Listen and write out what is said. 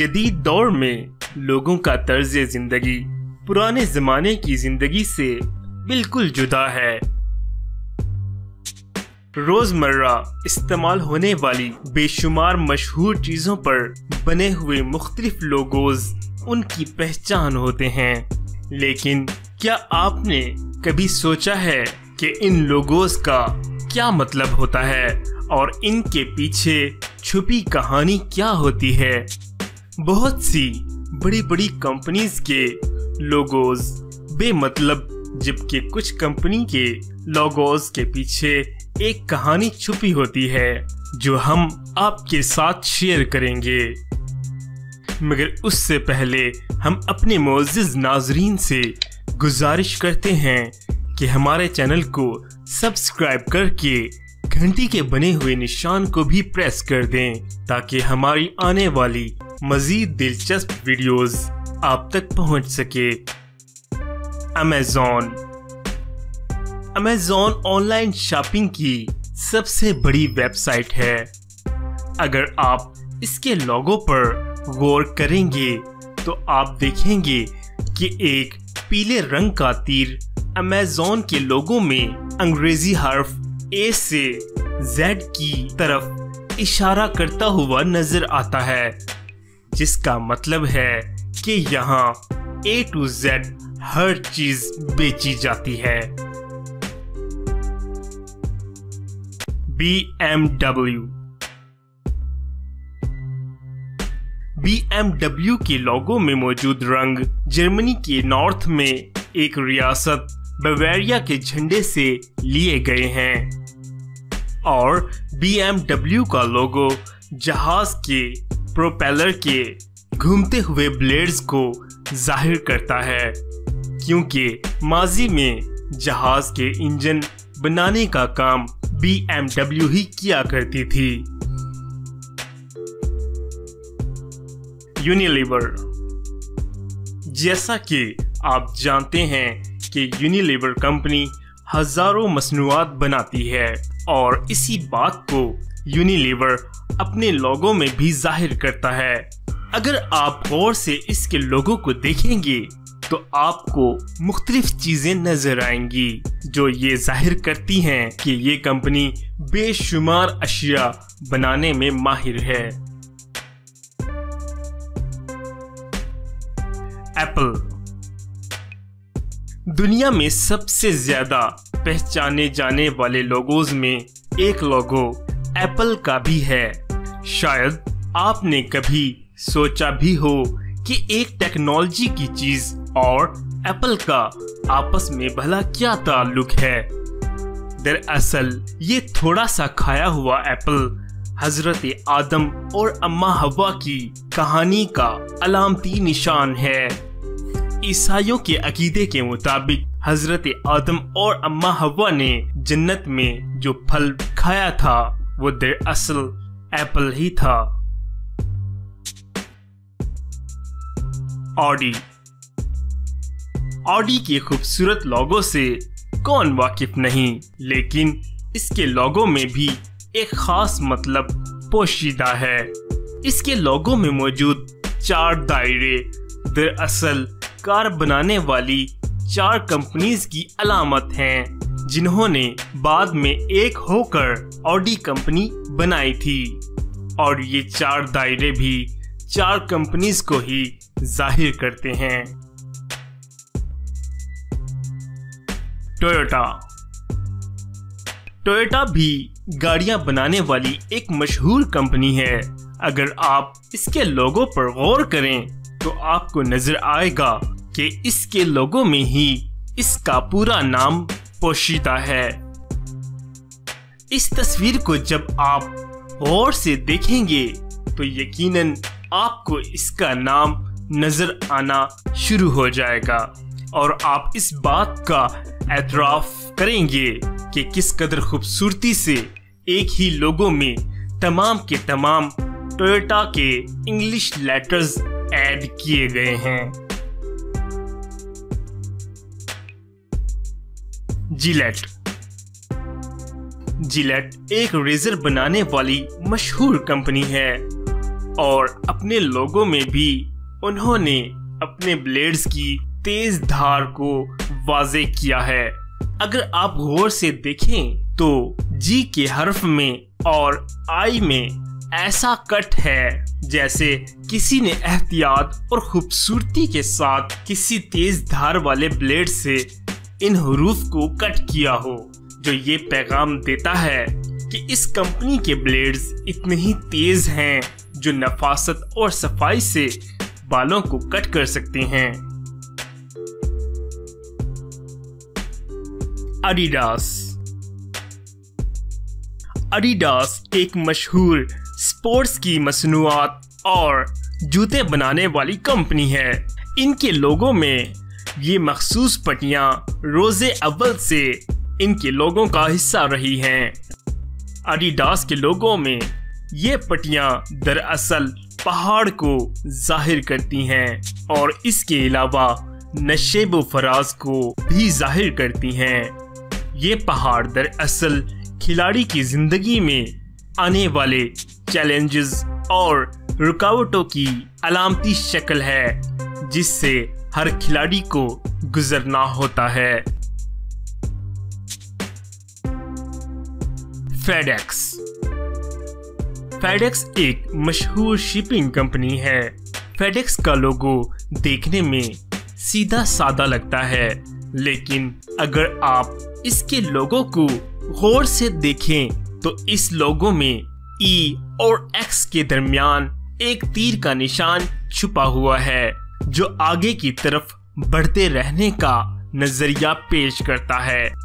जदीद दौर में लोगों का तर्ज जिंदगी पुराने जमाने की जिंदगी से बिल्कुल जुदा है। रोजमर्रा इस्तेमाल होने वाली बेशुमार मशहूर चीजों पर बने हुए मुख्तलिफ लोगोज उनकी पहचान होते हैं, लेकिन क्या आपने कभी सोचा है कि इन लोगोज का क्या मतलब होता है और इनके पीछे छुपी कहानी क्या होती है? बहुत सी बड़ी बड़ी कंपनीज के लोगोज बेमतलब, जबकि कुछ कंपनी के लोगोज के पीछे एक कहानी छुपी होती है जो हम आपके साथ शेयर करेंगे। मगर उससे पहले हम अपने मोअज़्ज़िज़ नाज़रीन से गुजारिश करते हैं कि हमारे चैनल को सब्सक्राइब करके घंटी के बने हुए निशान को भी प्रेस कर दें ताकि हमारी आने वाली मजीद दिलचस्प वीडियोस आप तक पहुंच सके। अमेज़न ऑनलाइन शॉपिंग की सबसे बड़ी वेबसाइट है। अगर आप इसके लोगो पर गौर करेंगे तो आप देखेंगे कि एक पीले रंग का तीर अमेज़न के लोगो में अंग्रेजी हर्फ ए से जेड की तरफ इशारा करता हुआ नजर आता है, जिसका मतलब है कि यहाँ ए टू जेड हर चीज बेची जाती है। BMW के लोगो में मौजूद रंग जर्मनी के नॉर्थ में एक रियासत बवेरिया के झंडे से लिए गए हैं और BMW का लोगो जहाज के प्रोपेलर के घूमते हुए ब्लेड्स को जाहिर करता है, क्योंकि माजी में जहाज के इंजन बनाने का काम BMW ही किया करती थी। यूनिलीवर, जैसा कि आप जानते हैं कि यूनिलीवर कंपनी हजारों मसनूआत बनाती है और इसी बात को यूनिलीवर अपने लोगो में भी जाहिर करता है। अगर आप गौर से इसके लोगो को देखेंगे तो आपको मुख्तलिफ चीजें नजर आएंगी जो ये जाहिर करती हैं कि ये कंपनी बेशुमार अशिया बनाने में माहिर है। एप्पल, दुनिया में सबसे ज्यादा पहचाने जाने वाले लोगोज में एक लोगो एप्पल का भी है। शायद आपने कभी सोचा भी हो कि एक टेक्नोलॉजी की चीज और एप्पल का आपस में भला क्या ताल्लुक है। दरअसल ये थोड़ा सा खाया हुआ एप्पल हजरत आदम और अम्मा हवा की कहानी का अलामती निशान है। ईसाइयों के अकीदे के मुताबिक हजरत आदम और अम्मा हवा ने जन्नत में जो फल खाया था वो दरअसल एप्पल ही था। ऑडी के खूबसूरत लोगो से कौन वाकिफ नहीं, लेकिन इसके लोगो में भी एक खास मतलब पोशीदा है। इसके लोगो में मौजूद 4 दायरे दरअसल कार बनाने वाली 4 कंपनीज की अलामत हैं, जिन्होंने बाद में एक होकर ऑडी कंपनी बनाई थी और ये 4 दायरे भी 4 कंपनीज को ही जाहिर करते हैं। टोयोटा भी गाड़ियां बनाने वाली एक मशहूर कंपनी है। अगर आप इसके लोगो पर गौर करें तो आपको नजर आएगा कि इसके लोगो में ही इसका पूरा नाम पोशीदा है। इस तस्वीर को जब आप गौर से देखेंगे तो यकीनन आपको इसका नाम नजर आना शुरू हो जाएगा और आप इस बात का एतराफ करेंगे कि किस कदर खूबसूरती से एक ही लोगो में तमाम के तमाम टोयोटा के इंग्लिश लेटर्स ऐड किए गए हैं। जिलेट एक रेजर बनाने वाली मशहूर कंपनी है। और अपने लोगो में भी उन्होंने अपने ब्लेड्स की तेज धार को वाज़े किया है। अगर आप गौर से देखें तो जी के हर्फ में और आई में ऐसा कट है जैसे किसी ने एहतियात और खूबसूरती के साथ किसी तेज धार वाले ब्लेड से इन हुरूफ को कट किया हो, जो ये पैगाम देता है कि इस कंपनी के ब्लेड्स इतने ही तेज हैं जो नफासत और सफाई से बालों को कट कर सकते हैं। एडिडास एक मशहूर स्पोर्ट्स की मसनूआत और जूते बनाने वाली कंपनी है। इनके लोगों में ये मखसूस पट्टियां रोज़े अव्वल से इनके लोगों का हिस्सा रही हैं। एडिडास के लोगों में ये पट्टियां दरअसल पहाड़ को जाहिर करती हैं और इसके अलावा नशेब फराज को भी जाहिर करती हैं। ये पहाड़ दरअसल खिलाड़ी की जिंदगी में आने वाले चैलेंजेस और रुकावटों की अलामती शक्ल है जिससे हर खिलाड़ी को गुजरना होता है। फेडेक्स एक मशहूर शिपिंग कंपनी है। फेडेक्स का लोगो देखने में सीधा सादा लगता है, लेकिन अगर आप इसके लोगो को गौर से देखें तो इस लोगो में ई और एक्स के दरमियान एक तीर का निशान छुपा हुआ है जो आगे की तरफ बढ़ते रहने का नजरिया पेश करता है।